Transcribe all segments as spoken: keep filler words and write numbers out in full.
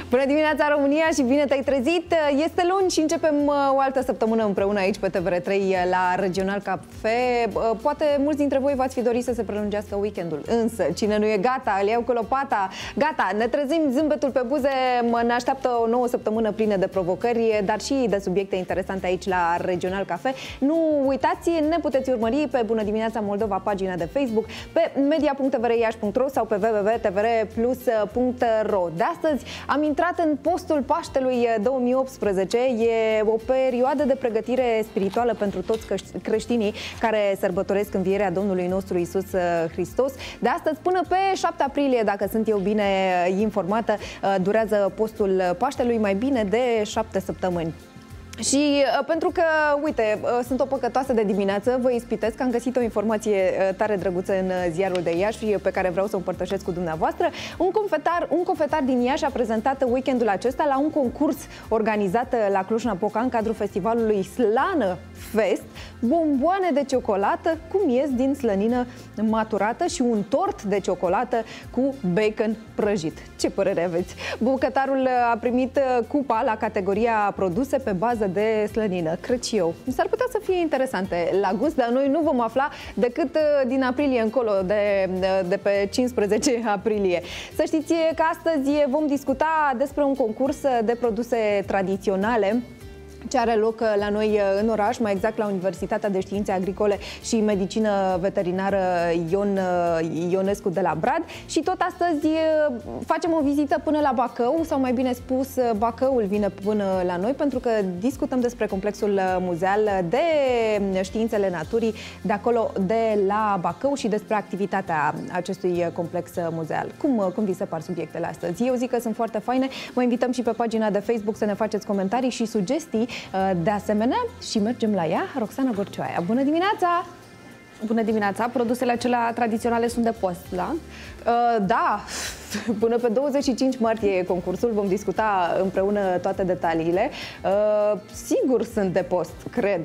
Bună dimineața, România, și bine te-ai trezit! Este luni și începem o altă săptămână împreună aici pe T V R trei la Regional Cafe. Poate mulți dintre voi v-ați fi dorit să se prelungească weekendul, însă cine nu e gata, îl iau cu lopata. Gata, ne trezim, zâmbetul pe buze, ne așteaptă o nouă săptămână plină de provocări, dar și de subiecte interesante aici la Regional Cafe. Nu uitați, ne puteți urmări pe Bună Dimineața Moldova, pagina de Facebook, pe media punct t v r iași punct r o sau pe w w w punct t v r plus punct r o. De astăzi am intrat în postul Paștelui două mii optsprezece. E o perioadă de pregătire spirituală pentru toți creștinii care sărbătoresc învierea Domnului nostru Iisus Hristos. De astăzi până pe șapte aprilie, dacă sunt eu bine informată, durează postul Paștelui, mai bine de șapte săptămâni. Și uh, pentru că, uite, uh, sunt o păcătoasă de dimineață, vă ispitesc că am găsit o informație uh, tare drăguță în uh, ziarul de Iași, pe care vreau să o împărtășesc cu dumneavoastră. Un confetar, un confetar din Iași a prezentat weekendul acesta la un concurs organizat la Cluj-Napoca în cadrul festivalului Slană Fest, bomboane de ciocolată cu miez din slănină maturată și un tort de ciocolată cu bacon prăjit. Ce părere aveți? Bucătarul a primit cupa la categoria produse pe bază de slănină. Cred și eu. S-ar putea să fie interesante la gust, dar noi nu vom afla decât din aprilie încolo, de, de pe cincisprezece aprilie. Să știți că astăzi vom discuta despre un concurs de produse tradiționale ce are loc la noi în oraș, mai exact la Universitatea de Științe Agricole și Medicină Veterinară Ion Ionescu de la Brad. Și tot astăzi facem o vizită până la Bacău, sau mai bine spus, Bacăul vine până la noi, pentru că discutăm despre complexul muzeal de științele naturii de acolo, de la Bacău, și despre activitatea acestui complex muzeal. Cum, cum vi se par subiectele astăzi? Eu zic că sunt foarte faine. Vă invităm și pe pagina de Facebook să ne faceți comentarii și sugestii. De asemenea, și mergem la ea, Roxana Gorcioaia. Bună dimineața! Bună dimineața! Produsele acelea tradiționale sunt de post, da? Uh, da! Până pe douăzeci și cinci martie e concursul, vom discuta împreună toate detaliile. Uh, sigur sunt de post, cred.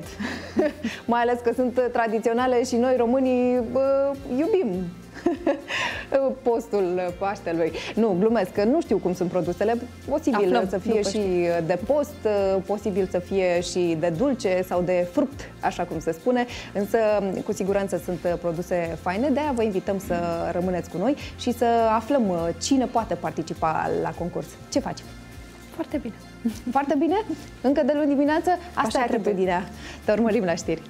Mai ales că sunt tradiționale și noi, românii, uh, iubim postul Paștelui. Nu, glumesc, că nu știu cum sunt produsele. Posibil Aflăm, să fie și de post, posibil să fie și de dulce sau de fruct, așa cum se spune, însă cu siguranță sunt produse faine. De-aia vă invităm să rămâneți cu noi și să aflăm cine poate participa la concurs. Ce faci? Foarte bine. Foarte bine? Încă de luni dimineață? Asta Așa e atitudinea. Te urmărim la știri.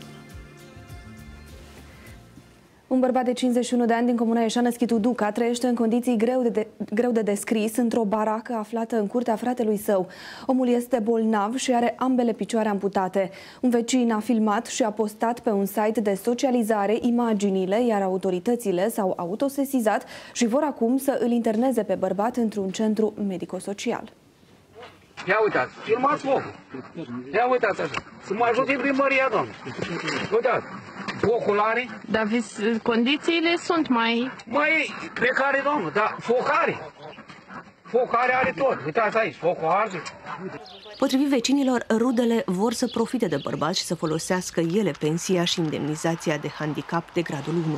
Un bărbat de cincizeci și unu de ani din comuna Ieșană, Schitu Duca, trăiește în condiții greu de, de, greu de descris într-o baracă aflată în curtea fratelui său. Omul este bolnav și are ambele picioare amputate. Un vecin a filmat și a postat pe un site de socializare imaginile, iar autoritățile s-au autosesizat și vor acum să îl interneze pe bărbat într-un centru medico-social. Ia uitați, filmați focul. Ia uitați așa. Să mă ajute primăria, doamne. Uitați. Focul are? Dar condițiile sunt mai... Mai precare, doamnă, dar focare. Focare are tot. Uitați aici, focul arde. Potrivit vecinilor, rudele vor să profite de bărbat și să folosească ele pensia și indemnizația de handicap de gradul unu.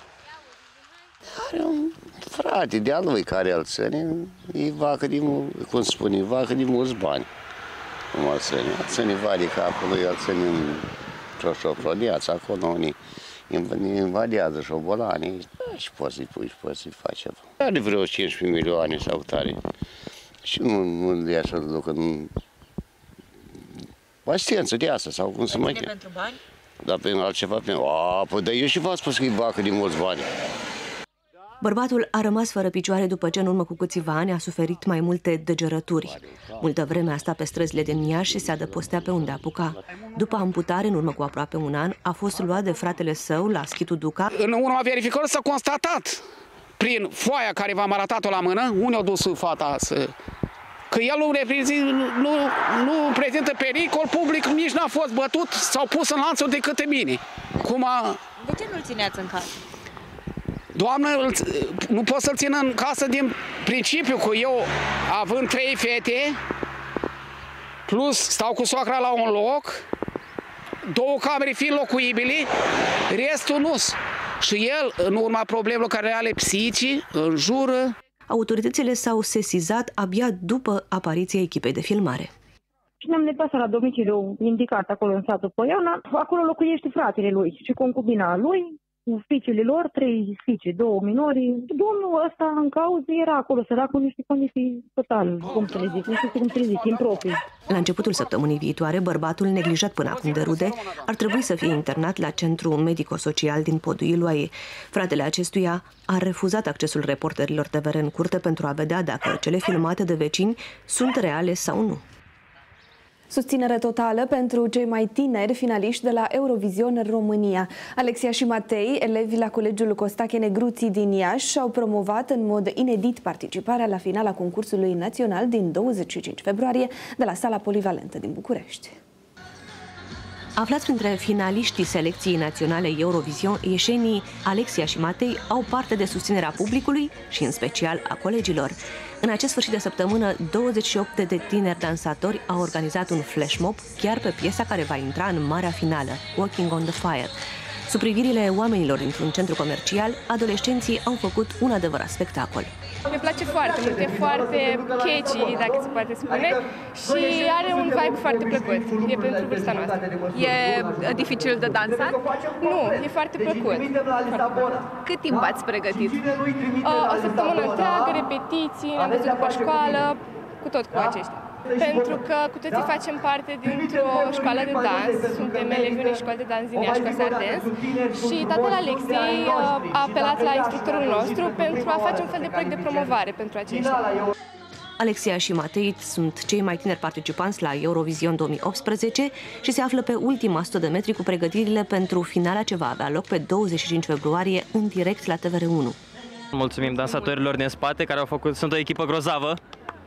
Are un frate de-a lui care îl ține, e vacă de, cum spune, vacă de mulți bani. Cum îl ține, îl ține vade capului, îl ține într-o șoprodeață, acolo unii invadează șobolanii și poți să-i pui și poți să-i faci ceva. Are vreo cincisprezece milioane sau tare și nu, nu le așa duc în asistență de asta sau cum să mai cheamă. Pentru bani? Dar pe altceva, pe... A, păi, dar eu și v-am spus că e vacă de mulți bani. Bărbatul a rămas fără picioare după ce în urmă cu câțiva ani a suferit mai multe degerături. Multă vreme a stat pe străzile din Iași și se adăpostea pe unde apuca. După amputare, în urmă cu aproape un an, a fost luat de fratele său la Schitu Duca. În urma verificării s-a constatat prin foaia care v-am arătat-o la mână, unde a dus fata să... că el nu, nu, nu prezintă pericol public, nici n-a fost bătut sau pus în lanțuri decât de mine. Cum a... De ce nu-l țineați în casă? Doamnă, nu pot să-l țin în casă din principiu, că eu, având trei fete, plus stau cu soacra la un loc, două camere fiind locuibile, restul nu. Și el, în urma problemelor care are psihice, înjură. Autoritățile s-au sesizat abia după apariția echipei de filmare. Și ne-am deplasat la domiciliu indicat acolo în satul Poiana. Acolo locuiește fratele lui și concubina lui, cu fiicele lor, trei fiice, două minori. Domnul ăsta în cauză era acolo, sărac, cu niște condiții total, cum să le zic, nu știu cum să le zic, improprii. La începutul săptămânii viitoare, bărbatul, neglijat până acum de rude, ar trebui să fie internat la centru medico-social din Podul Iloaie. Fratele acestuia a refuzat accesul reporterilor T V R în curte pentru a vedea dacă cele filmate de vecini sunt reale sau nu. Susținere totală pentru cei mai tineri finaliști de la Eurovision România. Alexia și Matei, elevi la Colegiul Costache Negruții din Iași, și-au promovat în mod inedit participarea la finala concursului național din douăzeci și cinci februarie de la Sala Polivalentă din București. Aflați printre finaliștii selecției naționale Eurovision, ieșenii Alexia și Matei au parte de susținerea publicului și în special a colegilor. În acest sfârșit de săptămână, douăzeci și opt de tineri dansatori au organizat un flash mob chiar pe piesa care va intra în marea finală, Walking on the Fire. Sub privirile oamenilor dintr-un centru comercial, adolescenții au făcut un adevărat spectacol. Mi place foarte mult, e foarte catchy, dacă se poate spune, și are un vibe foarte plăcut. E pentru vârsta noastră. E dificil de dansat? Nu, e foarte plăcut. Cât timp ați pregătit? O, o săptămână întreagă, repetiții, ne-am văzut după școală, cu tot cu aceștia. Pentru că cu toții facem parte dintr-o școală de dans, suntem elevi unei școli de dans din Iași, Casa Ardens, și tatăl Alexiei a apelat la instructorul nostru pentru a face un fel de proiect de promovare pentru aceștia. Alexia și Matei sunt cei mai tineri participanți la Eurovision două mii optsprezece și se află pe ultima sută de metri cu pregătirile pentru finala ce va avea loc pe douăzeci și cinci februarie în direct la T V R unu. Mulțumim dansatorilor din spate care au făcut, sunt o echipă grozavă.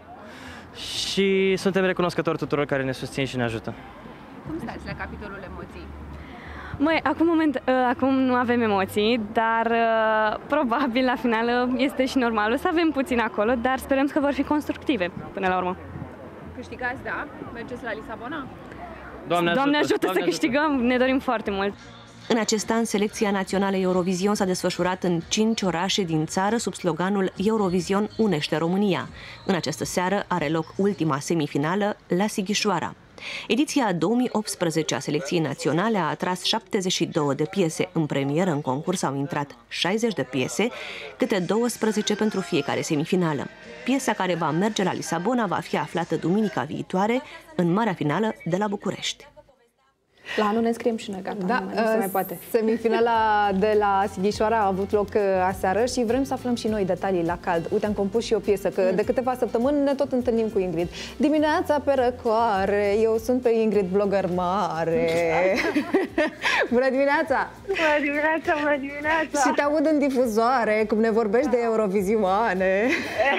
Și suntem recunoscători tuturor care ne susțin și ne ajută. Cum stați la capitolul emoții? Măi, acum, moment, acum nu avem emoții, dar probabil la finală este și normal. O să avem puțin acolo, dar sperăm că vor fi constructive până la urmă. Câștigați, da? Mergeți la Lisabona? Doamne ajută, Doamne ajută Doamne să ajută. Câștigăm, ne dorim foarte mult. În acest an, selecția națională Eurovision s-a desfășurat în cinci orașe din țară sub sloganul Eurovision unește România. În această seară are loc ultima semifinală la Sighișoara. Ediția două mii optsprezece a selecției naționale a atras șaptezeci și două de piese. În premieră, în concurs au intrat șaizeci de piese, câte douăsprezece pentru fiecare semifinală. Piesa care va merge la Lisabona va fi aflată duminica viitoare în marea finală de la București. La anul ne scriem și noi, gata, da, nu, nu se mai poate. Semifinala de la Sighișoara a avut loc aseară și vrem să aflăm și noi detalii la cald. Uite, am compus și o piesă, că de câteva săptămâni ne tot întâlnim cu Ingrid. Dimineața pe răcoare, eu sunt pe Ingrid, blogger mare. Bună dimineața! Bună dimineața, bună dimineața! Și te aud în difuzoare, cum ne vorbești de Eurovizioane.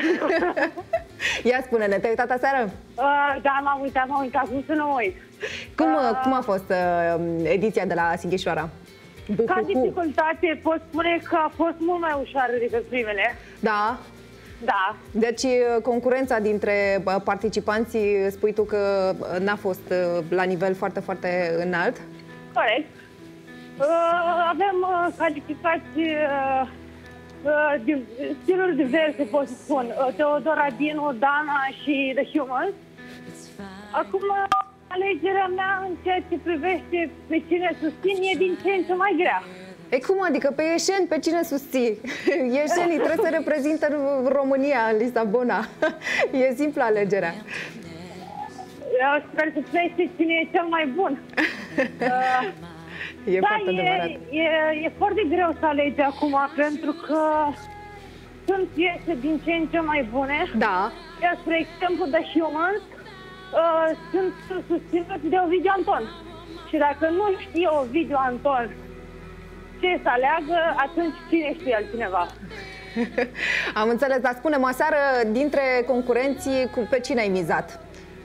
Ia spune-ne, te-ai uitat aseară? Uh, da, m-am uitat, m-am uitat, cum să nu uit. Cum, uh, cum a fost uh, ediția de la Sighișoara? Ca dificultate pot spune că a fost mult mai ușoară decât primele. Da? Da. Deci concurența dintre participanții, spui tu că n-a fost la nivel foarte, foarte înalt? Corect. Uh, avem uh, calificați uh, uh, din stiluri diverse, pot să spun. Uh, Teodora Dinu, Dana și The Humans. Acum, alegerea mea în ceea ce privește pe cine susțin e din ce în ce mai grea. E cum adică? Pe ieșeni, pe cine susții? Ieșenii trebuie să reprezintă România în Lisabona. E simplă alegerea. Eu sper să plece cine e cel mai bun. uh, e da, foarte adevărat. E, e, e foarte greu să alegi acum, pentru că sunt piese din ce în ce mai bune. Da. Iar, spre exemplu, The Humans uh, sunt susținuți de Ovidiu Anton. Și dacă nu știe Ovidiu Anton ce să aleagă, atunci cine știe altcineva. Am înțeles, dar spune-mă, aseară, dintre concurenții, pe cine ai mizat?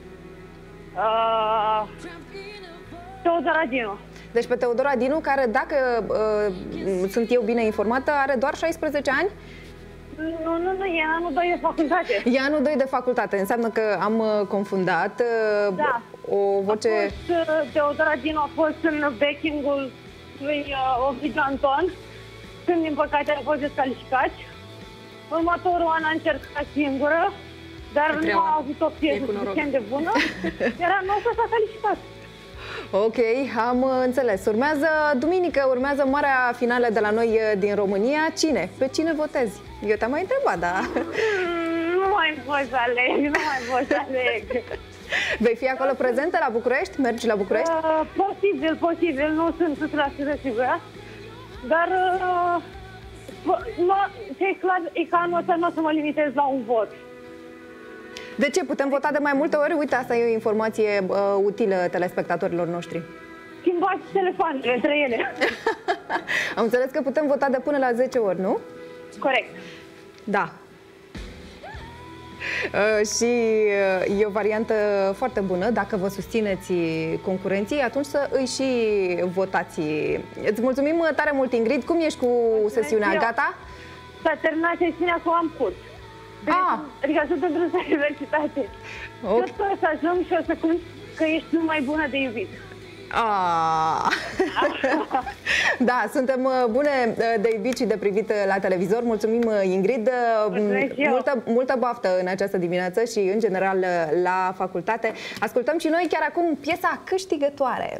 Uh, Teodora Dinu. Deci pe Teodora Dinu, care, dacă uh, sunt eu bine informată, are doar șaisprezece ani? Nu, nu, nu, e anul doi de facultate. E anul doi de facultate, înseamnă că am uh, confundat uh, da. o voce... A fost, uh, Teodora Dinu a fost în backing-ul lui uh, Ovidiu Anton, când din păcate au fost descalificați. următorul an am încercat singură, dar nu a avut o piesă suficient de bună, iar anul ăsta s-a calificat. Ok, am înțeles. Urmează duminică, urmează marea finală de la noi din România. Cine? Pe cine votezi? Eu te-am mai întrebat, da? Nu mai pot să aleg, nu mai pot să aleg. Vei fi acolo prezentă la București? Mergi la București? Uh, posibil, posibil, nu sunt o sută la sută sigură, dar uh, nu, ce e clar e că anul ăsta nu o să mă limitez la un vot. De ce? Putem vota de mai multe ori? Uite, asta e o informație uh, utilă telespectatorilor noștri. Schimbați telefoanele între ele. Am înțeles că putem vota de până la zece ori, nu? Corect. Da. Uh, și uh, e o variantă foarte bună. Dacă vă susțineți concurenții, atunci să îi și votați. Îți mulțumim tare mult, Ingrid. Cum ești cu sesiunea? Gata? S-a terminat sesiunea cu am curs. Ah. Adică sunt într-o universitate. Okay. Eu sper să ajung și o să cânt că ești numai bună de iubit. Ah. Da, suntem bune de iubit și de privit la televizor. Mulțumim, Ingrid. Multă, multă baftă în această dimineață și, în general, la facultate. Ascultăm și noi chiar acum piesa câștigătoare.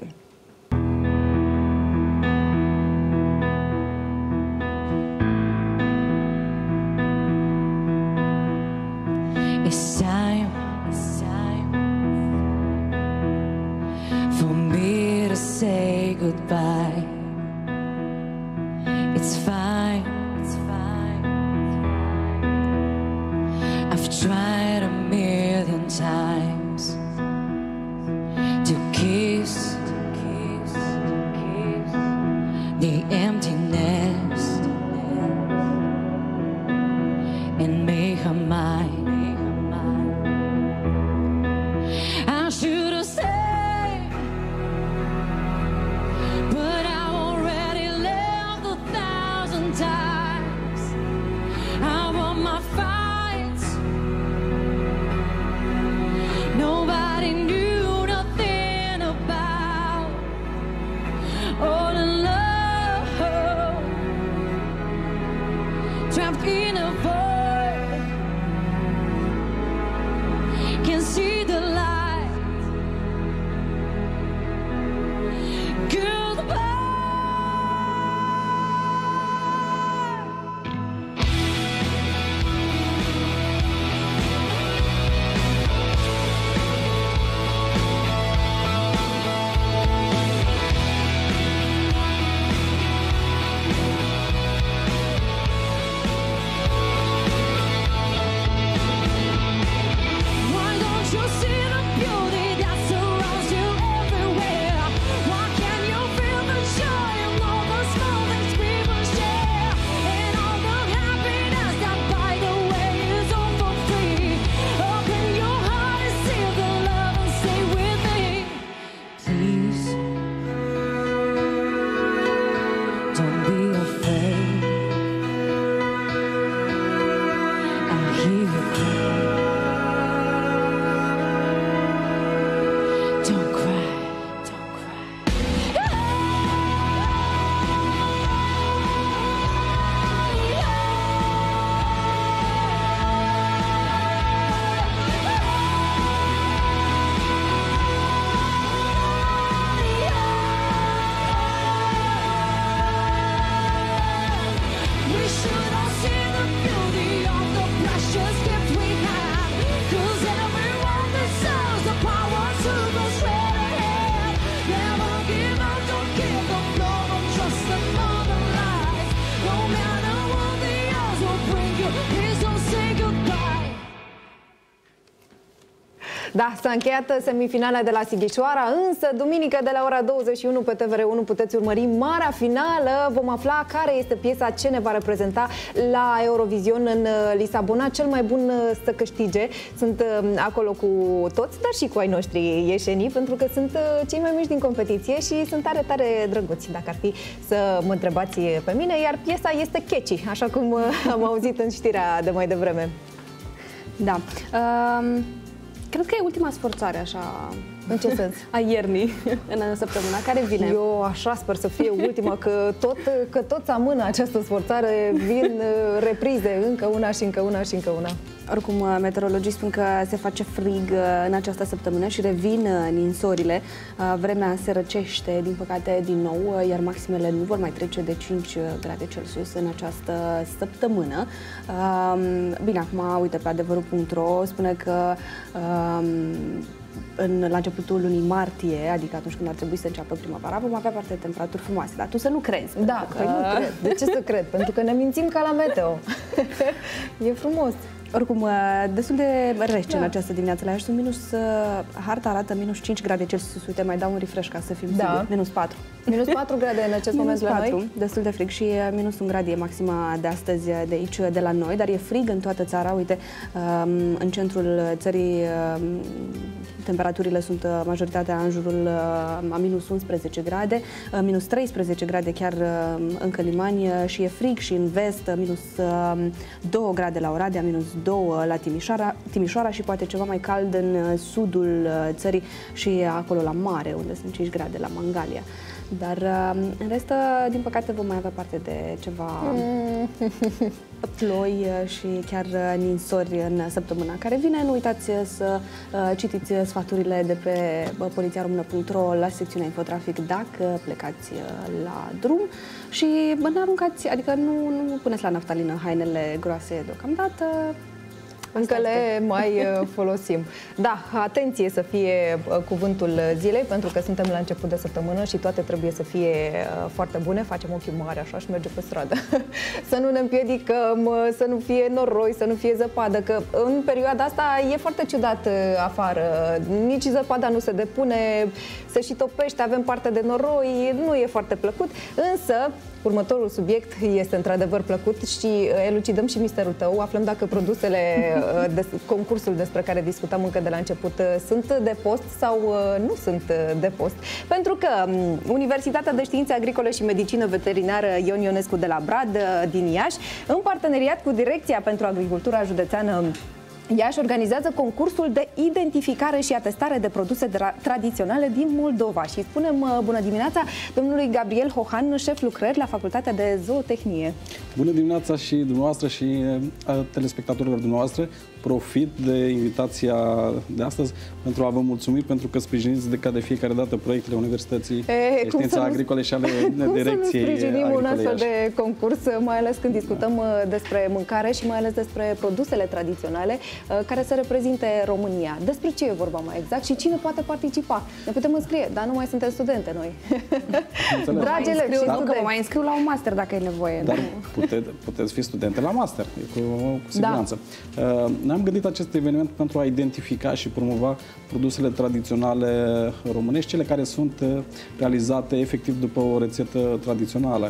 It's time, it's time for me to say goodbye. It's fine, it's fine. I've tried a million times to kiss, to kiss, to kiss the emptiness and make her mine. I should have stayed, but I already left a thousand times. I won my fights. Nobody knew nothing about all the love trapped in a void. Can see the light. Da, s-a încheiat semifinala de la Sighișoara, însă duminică de la ora douăzeci și unu pe T V R unu puteți urmări marea finală. Vom afla care este piesa ce ne va reprezenta la Eurovision în Lisabona. Cel mai bun să câștige. Sunt acolo cu toți, dar și cu ai noștri ieșenii, pentru că sunt cei mai mici din competiție și sunt tare, tare drăguți, dacă ar fi să mă întrebați pe mine. Iar piesa este catchy, așa cum am auzit în știrea de mai devreme. Da. Um... Cred că e ultima sforțare, așa, În ce sens? A iernii, în săptămâna care vine. Eu așa sper să fie ultima, că tot, că tot amână această sforțare, vin reprize, încă una și încă una și încă una. Oricum, meteorologii spun că se face frig în această săptămână și revin ninsorile. Vremea se răcește, din păcate, din nou, iar maximele nu vor mai trece de cinci grade Celsius în această săptămână. Bine, acum, uite, pe adevărul punct ro spune că în, la începutul lunii martie, adică atunci când ar trebui să înceapă primăvara, vom avea parte de temperaturi frumoase. Dar tu să nu crezi. Da, că... păi nu cred. De ce să cred? Pentru că ne mințim ca la meteo. E frumos. Oricum, destul de rece da. în această dimineață. La Iași sunt minus, harta arată minus cinci grade Celsius. Uite, mai dau un refresh ca să fim da. siguri. Minus patru. Minus patru grade în acest minus moment patru, la noi? Destul de frig și minus un grad e maxima de astăzi de aici, de la noi, dar e frig în toată țara. Uite, în centrul țării temperaturile sunt majoritatea în jurul a minus unsprezece grade, minus treisprezece grade chiar în Călimani și e frig și în vest, minus două grade la Oradea, minus doi la Timișoara, Timișoara și poate ceva mai cald în sudul țării și acolo la mare, unde sunt cinci grade la Mangalia. Dar în rest, din păcate, vom mai avea parte de ceva ploi și chiar ninsori în săptămâna care vine. Nu uitați să citiți sfaturile de pe poliția română punct ro la secțiunea infotrafic dacă plecați la drum și ne aruncați, adică nu, nu puneți la naftalină hainele groase deocamdată. Încă le mai folosim. Da, atenție să fie cuvântul zilei, pentru că suntem la început de săptămână și toate trebuie să fie foarte bune. Facem ochii mari așa și mergem pe stradă. Să nu ne împiedicăm, să nu fie noroi, să nu fie zăpadă, că în perioada asta e foarte ciudat afară. Nici zăpada nu se depune, se și topește, avem parte de noroi, nu e foarte plăcut, însă următorul subiect este într-adevăr plăcut și elucidăm și misterul tău. Aflăm dacă produsele, de, concursul despre care discutam încă de la început, sunt de post sau nu sunt de post. Pentru că Universitatea de Științe Agricole și Medicină Veterinară Ion Ionescu de la Brad din Iași, în parteneriat cu Direcția pentru Agricultura Județeană Iași, organizează concursul de identificare și atestare de produse tradiționale din Moldova. Și spunem bună dimineața domnului Gabriel Hohan, șef lucrări la Facultatea de Zootehnie. Bună dimineața și dumneavoastră și a telespectatorilor dumneavoastră. Profit de invitația de astăzi pentru a vă mulțumi pentru că sprijiniți de ca de fiecare dată proiectele Universității de Științe Agricole și ale Direcției Agricole. Cum să nu sprijinim un astfel de concurs, mai ales când discutăm despre mâncare și mai ales despre produsele tradiționale care să reprezinte România. Despre ce e vorba mai exact și cine poate participa? Ne putem înscrie, dar nu mai suntem studente noi. Dragi elevi și studenți. Mă mai înscriu la un master dacă e nevoie. Dar pute, puteți fi studente la master, cu, cu siguranță. Da. Ne-am gândit acest eveniment pentru a identifica și promova produsele tradiționale românești, cele care sunt realizate efectiv după o rețetă tradițională.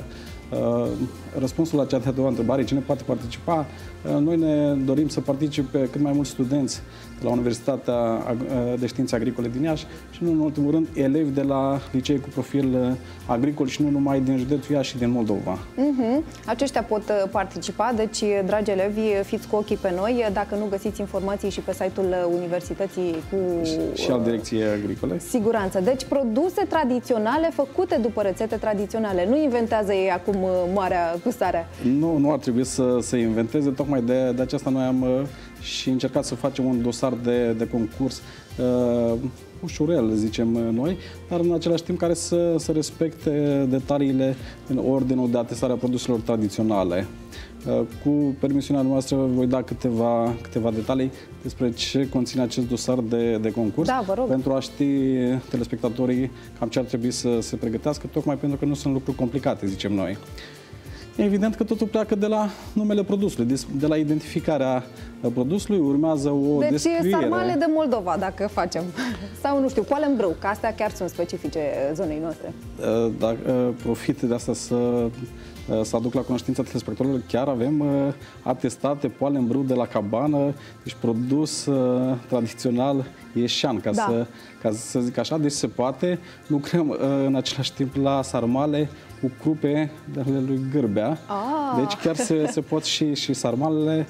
Răspunsul la cea de-a doua întrebare, cine poate participa? Noi ne dorim să participe cât mai mulți studenți de la Universitatea de Științe Agricole din Iași și, nu în ultimul rând, elevi de la licee cu profil agricol și nu numai din județul Iași și din Moldova. Uh-huh. Aceștia pot participa, deci, dragi elevi, fiți cu ochii pe noi. Dacă nu găsiți informații și pe site-ul Universității cu... Și al Direcției Agricole. Siguranță. Deci, produse tradiționale făcute după rețete tradiționale. Nu inventează ei acum marea gustare. Nu, nu ar trebui să se inventeze. Tocmai de, de aceasta noi am uh, și încercat să facem un dosar de, de concurs uh, ușurel, zicem noi, dar în același timp care să, să respecte detaliile în ordinul de atestare a produselor tradiționale. Uh, cu permisiunea noastră voi da câteva, câteva detalii despre ce conține acest dosar de, de concurs, da, vă rog. Pentru a ști telespectatorii cam ce ar trebui să se pregătească, tocmai pentru că nu sunt lucruri complicate, zicem noi. Evident că totul pleacă de la numele produsului, de la identificarea produsului, urmează o deci descriere. Deci sarmale de Moldova, dacă facem. Sau, nu știu, poale în brâu, că astea chiar sunt specifice zonei noastre. Dacă profit de asta să, să aduc la cunoștința telespectatorilor, chiar avem atestate poale în brâu de la Cabană, deci produs tradițional ieșean, ca, da. să, ca să zic așa, deci se poate. Lucrăm în același timp la sarmale cu crupe de ale lui Gârbea. Ah. Deci chiar se, se pot și, și sarmalele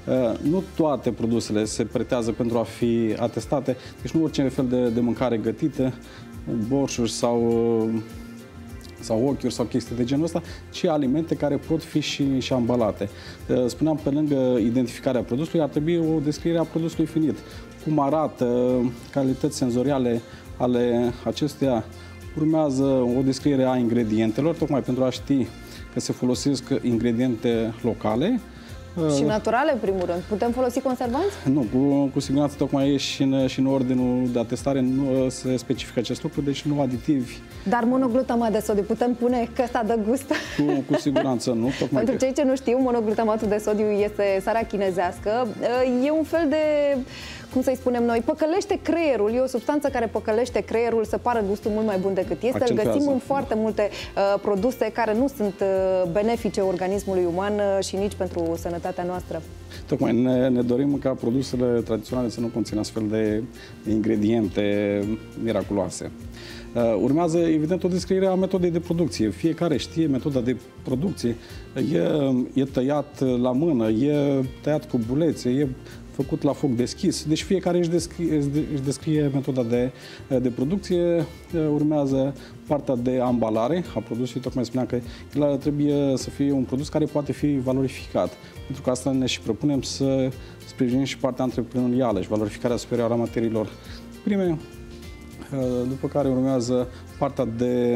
Nu toate produsele se pretează pentru a fi atestate, deci nu orice fel de, de mâncare gătită, borșuri sau, sau ochiuri sau chestii de genul ăsta, ci alimente care pot fi și, și ambalate. Spuneam, pe lângă identificarea produsului, ar trebui o descriere a produsului finit. Cum arată, calități senzoriale ale acestuia. Urmează o descriere a ingredientelor, tocmai pentru a ști că se folosesc ingrediente locale. Și naturale, în primul rând. Putem folosi conservanți? Nu, cu, cu siguranță, tocmai și în, și în ordinul de atestare nu se specifică acest lucru, deci nu aditivi. Dar monoglutamat de sodiu putem pune, că ăsta dă gust? Cu, cu siguranță nu. Tocmai Pentru cei ce nu știu, monoglutamatul de sodiu este sarea chinezească. E un fel de, cum să-i spunem noi, păcălește creierul. E o substanță care păcălește creierul să pară gustul mult mai bun decât este. Îl găsim în foarte multe uh, produse care nu sunt uh, benefice organismului uman uh, și nici pentru sănătatea noastră. Tocmai ne, ne dorim ca produsele tradiționale să nu conțină astfel de ingrediente miraculoase. Uh, urmează, evident, o descriere a metodei de producție. Fiecare știe metoda de producție. E, e tăiat la mână, e tăiat cu bulețe, e făcut la foc deschis. Deci fiecare își descrie, își descrie metoda de, de producție. Urmează partea de ambalare a produsului. Tocmai spuneam că el trebuie să fie un produs care poate fi valorificat. Pentru că asta ne și propunem să sprijinim și partea antreprenorială și valorificarea superioară a materiilor prime. După care urmează partea de,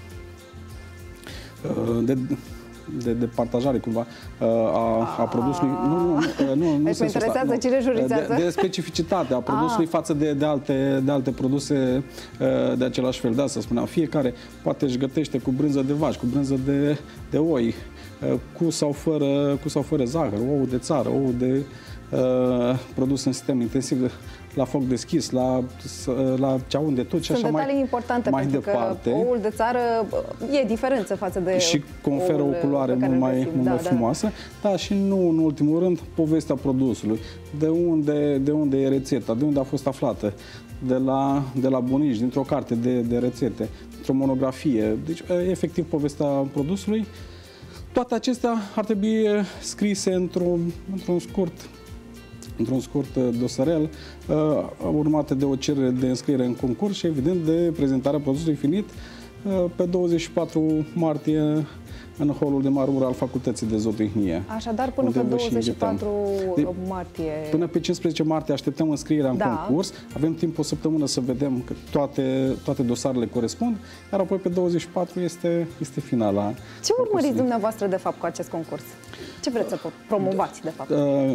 de De, de partajare cumva a, a produsului. Nu, nu, nu, nu mă interesează nu. Cine jurizează. De, de specificitate a produsului a. față de, de, alte, de alte produse de același fel. Da, să spuneam, fiecare poate își gătește cu brânză de vaci, cu brânză de, de oi, cu sau fără, cu sau fără zahăr, ou de țară, ou de uh, produs în sistem intensiv, la foc deschis, la, la ceaun de tot și Sunt așa mai, detalii importante, mai pentru departe. Că oul de țară e diferență față de și conferă o culoare mult mai, mult da, mai frumoasă. Da. Da, și nu în ultimul rând, povestea produsului. De unde, de unde e rețeta, de unde a fost aflată, de la, de la bunici, dintr-o carte de, de rețete, dintr-o monografie. Deci, efectiv, povestea produsului. Toate acestea ar trebui scrise într-un într-un scurt într-un scurt dosarel, urmate de o cerere de înscriere în concurs și, evident, de prezentarea produsului finit pe douăzeci și patru martie în holul de marmură al Facultății de Zootehnie. Așadar, până pe douăzeci și patru martie. Până pe cincisprezece martie așteptăm înscrierea în da. concurs. Avem timp o săptămână să vedem că toate, toate dosarele corespund, iar apoi pe douăzeci și patru este, este finala. Ce urmăriți dumneavoastră, de fapt, cu acest concurs? Ce vreți să promovați, de fapt? Uh,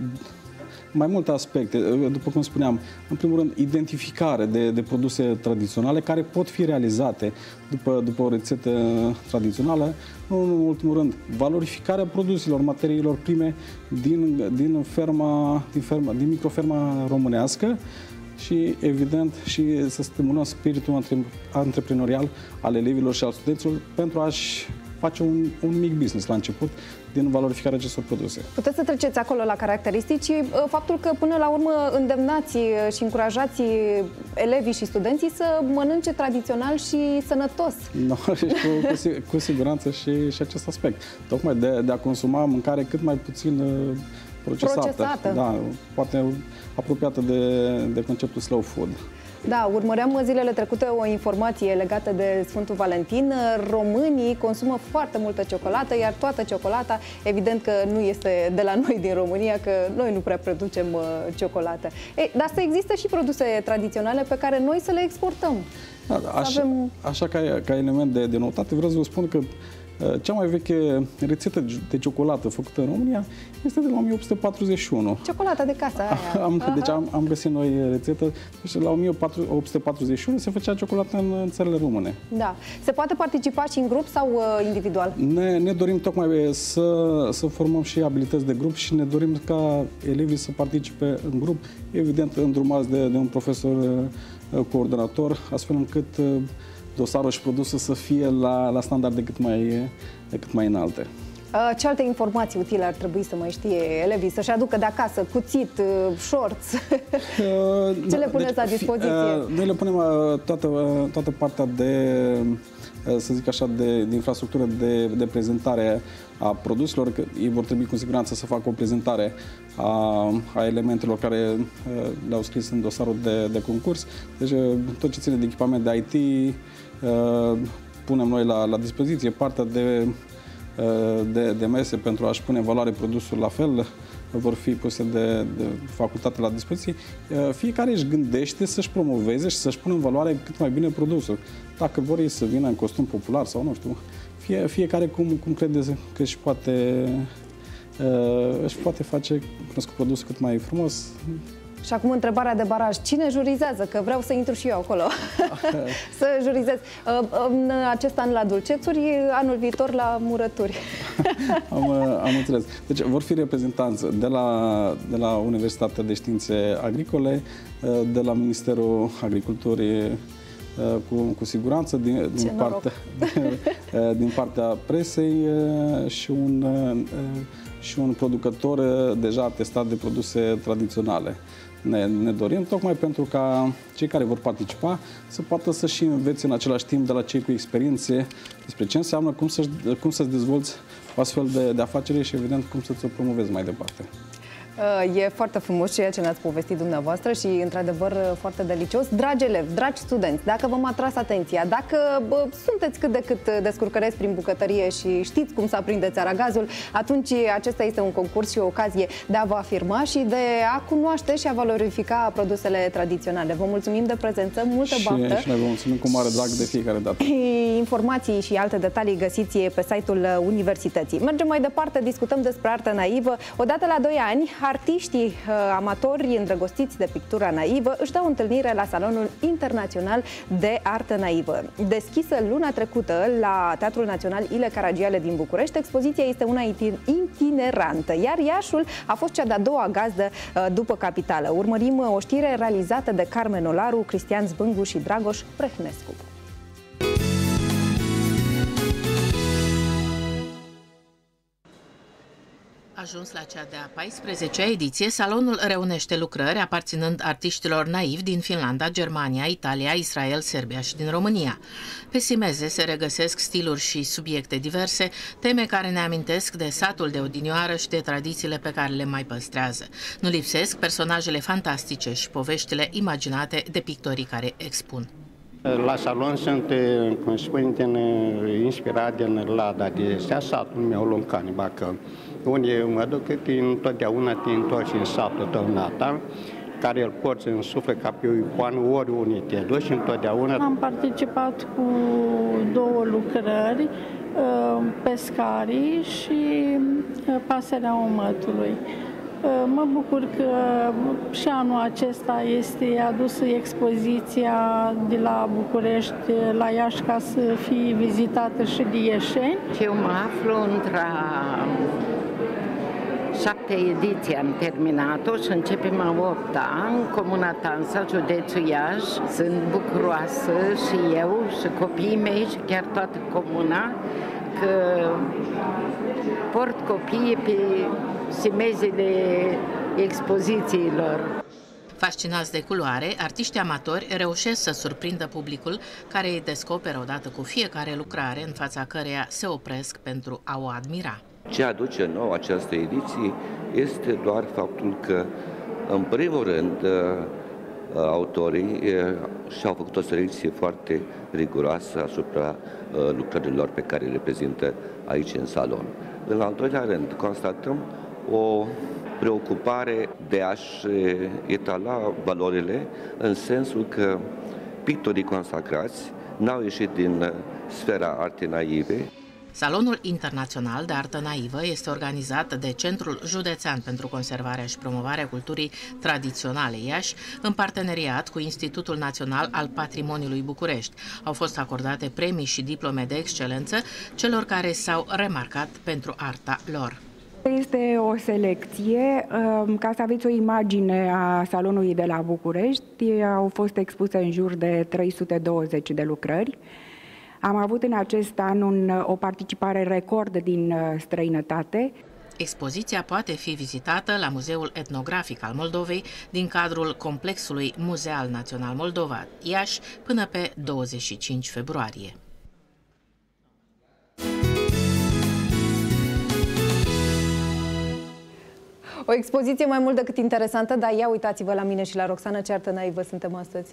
Mai multe aspecte, după cum spuneam, în primul rând, identificare de, de produse tradiționale care pot fi realizate după, după o rețetă tradițională, nu în ultimul rând, valorificarea produselor, materiilor prime din, din, ferma, din, ferma, din microferma românească și, evident, și să stimulăm spiritul antreprenorial al elevilor și al studenților pentru a-și face un, un mic business la început din valorificarea acestor produse. Puteți să treceți acolo la caracteristici, faptul că până la urmă îndemnați și încurajați elevii și studenții să mănânce tradițional și sănătos. No, și cu, cu, cu siguranță și, și acest aspect. Tocmai de, de a consuma mâncare cât mai puțin uh, procesată. procesată. Da, poate apropiată de, de conceptul slow food. Da, urmăream zilele trecute o informație legată de Sfântul Valentin. Românii consumă foarte multă ciocolată, iar toată ciocolata, evident că nu este de la noi din România, că noi nu prea producem uh, ciocolată. Ei, dar să există și produse tradiționale pe care noi să le exportăm. Da, da, așa, avem... așa ca, ca element de, de notate, vreau să vă spun că cea mai veche rețetă de ciocolată făcută în România este de la o mie opt sute patruzeci și unu. Ciocolata de casă aia. Am, deci am, am găsit noi rețetă. Deci la o mie opt sute patruzeci și unu se făcea ciocolată în, în țările române. Da. Se poate participa și în grup sau uh, individual? Ne, ne dorim tocmai să, să formăm și abilități de grup și ne dorim ca elevii să participe în grup, evident îndrumați de, de un profesor uh, coordonator, astfel încât uh, dosarul și produsul să fie la, la standarde cât mai, cât mai înalte. Ce alte informații utile ar trebui să mai știe elevii? Să-și aducă de acasă cuțit, șorț? Ce le puneți deci, la dispoziție? Noi le punem toată, toată partea de, să zic așa, de, de infrastructură de, de prezentare a produselor, că ei vor trebui cu siguranță să facă o prezentare a, a elementelor care le-au scris în dosarul de, de concurs. Deci tot ce ține de echipament de I T punem noi la, la dispoziție, partea de De, de mese pentru a-și pune în valoare produsul la fel vor fi puse de, de facultate la dispoziție. Fiecare își gândește să-și promoveze și să-și pună în valoare cât mai bine produsul. Dacă vor ei să vină în costum popular sau nu știu, fie, fiecare cum, cum crede că își poate, își poate face cunoscut produsul cât mai frumos. Și acum întrebarea de baraj. Cine jurizează? Că vreau să intru și eu acolo. Să jurizez. În acest an la dulcețuri, anul viitor la murături. am, am înțeles. Deci vor fi reprezentanți de la, de la Universitatea de Științe Agricole, de la Ministerul Agriculturii, cu, cu siguranță, din, din, partea, din partea presei și un, și un producător deja atestat de produse tradiționale. Ne, ne dorim tocmai pentru ca cei care vor participa să poată să și învețe în același timp de la cei cu experiențe despre ce înseamnă, cum să-ți cum să dezvolți o astfel de, de afacere și, evident, cum să-ți o promovezi mai departe. E foarte frumos ceea ce ne-ați povestit dumneavoastră și, într-adevăr, foarte delicios. Dragi elevi, dragi studenți, dacă v-am atras atenția, dacă bă, sunteți cât de cât descurcăreți prin bucătărie și știți cum să aprindeți aragazul, atunci acesta este un concurs și o ocazie de a vă afirma și de a cunoaște și a valorifica produsele tradiționale. Vă mulțumim de prezență, multă baftă. Și noi vă mulțumim cu mare drag de fiecare dată. Informații și alte detalii găsiți pe site-ul Universității. Mergem mai departe, discutăm despre artă naivă. Odată la doi ani, artiștii uh, amatori îndrăgostiți de pictura naivă își dau întâlnire la Salonul Internațional de Artă Naivă. Deschisă luna trecută la Teatrul Național Ile Caragiale din București, expoziția este una itinerantă, iar Iașul a fost cea de-a doua gazdă uh, după capitală. Urmărim uh, o știre realizată de Carmen Olaru, Cristian Zbângu și Dragoș Prehnescu. Ajuns la cea de-a paisprezecea ediție, salonul reunește lucrări aparținând artiștilor naivi din Finlanda, Germania, Italia, Israel, Serbia și din România. Pe simeze se regăsesc stiluri și subiecte diverse, teme care ne amintesc de satul de odinioară și de tradițiile pe care le mai păstrează. Nu lipsesc personajele fantastice și poveștile imaginate de pictorii care expun. La salon sunt, cum spun, din, inspirat din Lada de Stea, satul meu, Luncani, Bacău, unde mă duc întotdeauna te întorci în satul tău natal, care îl porți în suflet ca pe o icoană oriunde te duci întotdeauna. Am participat cu două lucrări, Pescarii și Pasărea Omătului. Mă bucur că și anul acesta este adusă expoziția de la București la Iași ca să fie vizitată și de ieșeni. Eu mă aflu între șapte ediții, am terminat-o și începem a opta în Comuna Tansa, județul Iași. Sunt bucuroasă și eu și copiii mei și chiar toată comuna că port copiii pe simezile expozițiilor. Fascinați de culoare, artiștii amatori reușesc să surprindă publicul care îi descoperă odată cu fiecare lucrare în fața căreia se opresc pentru a o admira. Ce aduce nou această ediție este doar faptul că, în primul rând, autorii și-au făcut o selecție foarte riguroasă asupra lucrărilor pe care le prezintă aici în salon. În al doilea rând, constatăm o preocupare de a-și etala valorile, în sensul că pictorii consacrați n-au ieșit din sfera artei naive. Salonul Internațional de Artă Naivă este organizat de Centrul Județean pentru Conservarea și Promovarea Culturii Tradiționale Iași, în parteneriat cu Institutul Național al Patrimoniului București. Au fost acordate premii și diplome de excelență celor care s-au remarcat pentru arta lor. Este o selecție, ca să aveți o imagine a salonului de la București, au fost expuse în jur de trei sute douăzeci de lucrări. Am avut în acest an un, o participare record din străinătate. Expoziția poate fi vizitată la Muzeul Etnografic al Moldovei din cadrul Complexului Muzeal Național Moldova, Iași, până pe douăzeci și cinci februarie. O expoziție mai mult decât interesantă, dar ia uitați-vă la mine și la Roxana, ce artă naivă suntem astăzi.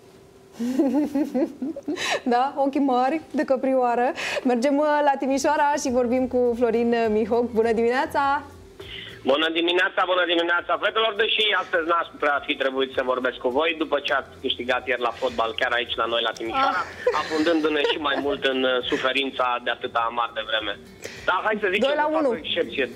Da, ochii mari de căprioară. Mergem la Timișoara și vorbim cu Florin Mihoc. Bună dimineața! Bună dimineața, bună dimineața, fetelor, deși astăzi n-aș prea fi trebuit să vorbesc cu voi, după ce ați câștigat ieri la fotbal, chiar aici la noi la Timișoara, ah. afundându-ne și mai mult în suferința de atâta amar de vreme. Dar hai să zicem că fac o excepție.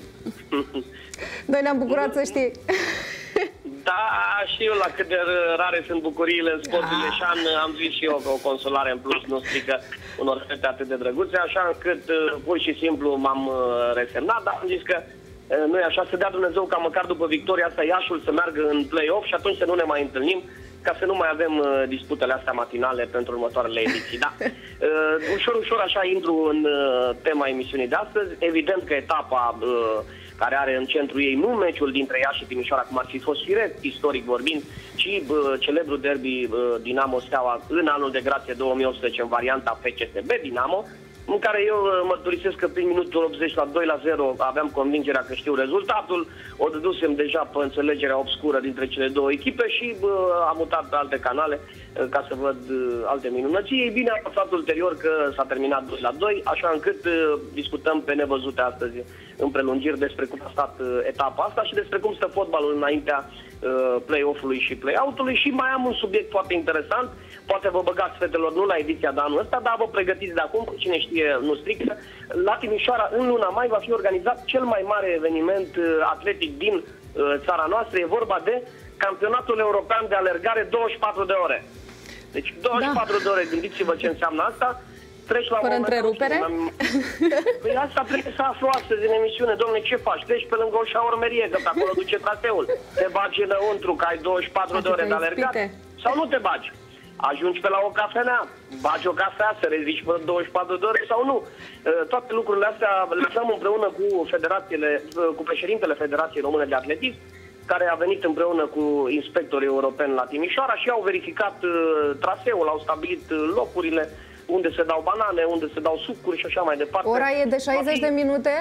Noi ne-am bucurat, să știi. Da, știu la cât de rare sunt bucuriile în sportul ieșan, am zis și eu că o consolare în plus nu strică unor fete atât de drăguțe, așa încât pur și simplu m-am resemnat, dar am zis că nu e așa, să dea Dumnezeu ca măcar după victoria asta Iașul să meargă în play-off și atunci să nu ne mai întâlnim, ca să nu mai avem uh, disputele astea matinale pentru următoarele ediții. Da? Uh, ușor, ușor așa intru în uh, tema emisiunii de astăzi. Evident că etapa uh, care are în centru ei nu meciul dintre Iași și Timișoara, cum ar fi fost firesc, istoric vorbind, ci uh, celebrul derby uh, Dinamo-Steaua în anul de grație două mii optsprezece în varianta F C S B Dinamo, în care eu mărturisesc că prin minutul optzeci la doi la zero aveam convingerea că știu rezultatul, o dădusem deja pe înțelegerea obscură dintre cele două echipe și bă, am mutat pe alte canale ca să văd alte minunății. Ei bine, am aflat ulterior că s-a terminat doi la doi, așa încât discutăm pe nevăzute astăzi în prelungiri despre cum a stat etapa asta și despre cum stă fotbalul înaintea play-off-ului și play-out-ului. Și mai am un subiect foarte interesant. Poate vă băgați, fetelor, nu la ediția de anul ăsta, dar vă pregătiți de acum, cine știe, nu strică. La Timișoara, în luna mai, va fi organizat cel mai mare eveniment atletic din țara noastră. E vorba de Campionatul European de Alergare douăzeci și patru de ore. Deci douăzeci și patru da. de ore, gândiți-vă ce înseamnă asta. Treci la Fără întrerupere? Păi asta trebuie să aflu astăzi în emisiune. Dom'le, ce faci? Treci pe lângă o șaurmerie, că pe acolo duce traseul. Te bagi înăuntru, că ai douăzeci și patru de ore de alergat? Sau nu te bagi? Ajungi pe la o cafenea, bagi o cafea, să rezici până douăzeci și patru de ore sau nu. Toate lucrurile astea le aflăm împreună cu federațiile, cu președintele Federației Române de Atletism, care a venit împreună cu inspectorii europeni la Timișoara și au verificat traseul, au stabilit locurile unde se dau banane, unde se dau sucuri și așa mai departe. Ora e de șaizeci de minute?